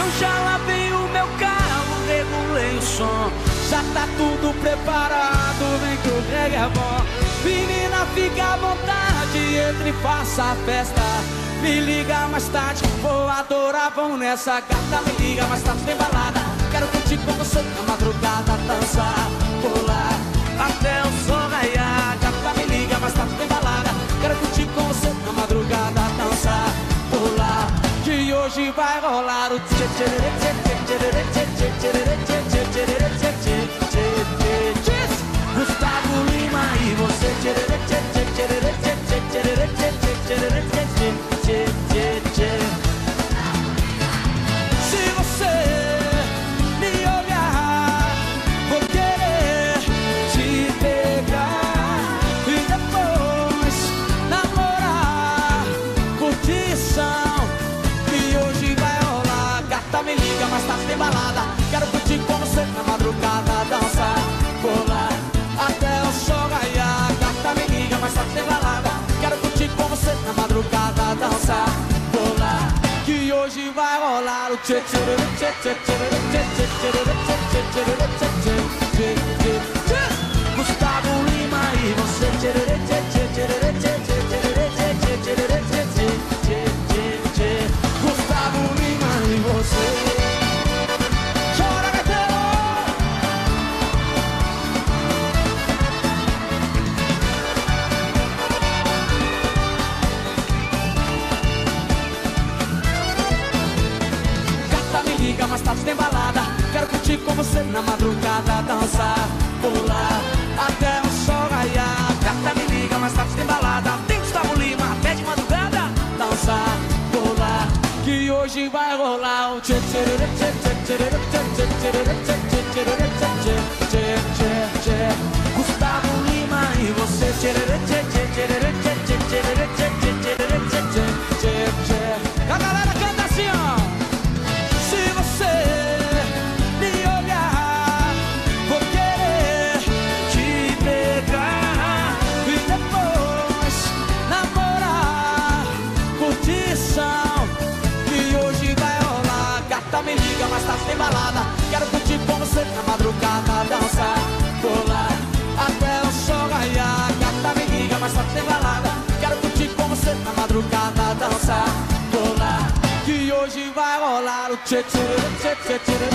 Eu já lavei o meu carro, regulei o som, já tá tudo preparado, vem que o reggae é bom. Menina, fica à vontade, entre e faça a festa. Me liga mais tarde, vou adorar, vamos nessa gata. Me liga mais tarde, tem balada. Quero curtir com você na madrugada, dançar, pular até o sol raiar. Gata, me liga mais tarde, tem balada. Quero curtir com você na madrugada, dançar, pular, que hoje vai rolar o tchê tchê tchê tchê tchê tchê tchê tchê tchê tchê tchê tchê tchê. Gustavo Lima e você tchê tchê tchê tchê tchê tchê tchê tchê tchê tchê tchê tchê. Se você me olhar, vou querer te pegar e depois namorar, curtição, que hoje vai rolar. Gata, me liga, mais tarde tem balada. Quero curtir com você na madrugada, dançar, pular até o sol raiar. Gata, me liga, mais tarde tem balada. Quero curtir com você na madrugada, dançar, pular, que hoje vai rolar o tchê tchê tchê tchê tchê tchê tchê tchê tchê tchê tchê. Gustavo Lima e você tchê tchê tchê tchê tchê tchê tchê tchê tchê. Gustavo Lima e você. Chora, gaiteiro! Gata, me liga, mais tarde tem balada. Quero curtir com você na madrugada, dançar, pular até o sol raiar. Gata, me liga, mais tarde tem balada. Tem Gustavo Lima até de madrugada, dançar, pular, que hoje vai rolar o tchê tchê tchê tchê tchê tchê tchê tchê tchê tchê tchê. Gustavo Lima e você tchê tchê tchê tchê tchê tchê tchê tchê tchê. A galera canta assim, ó. Se você me olhar, vou querer te pegar e depois namorar, curtição, que hoje vai rolar. Gata, me liga, mais tarde tem balada. Quero curtir com você na madrugada, dançar, pular até o sol raiar. Gata, me liga, mais tarde tem balada. Quero curtir com você na madrugada, dançar, pular, que hoje vai rolar o tchê tchê tchê tchê tchê